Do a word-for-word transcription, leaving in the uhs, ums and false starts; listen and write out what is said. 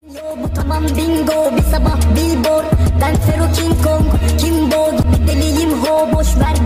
Yo bu tamam bingo, bir sabah billboard. Ben Fero King Kong, Kimbo gibi deliyim ho, boş ver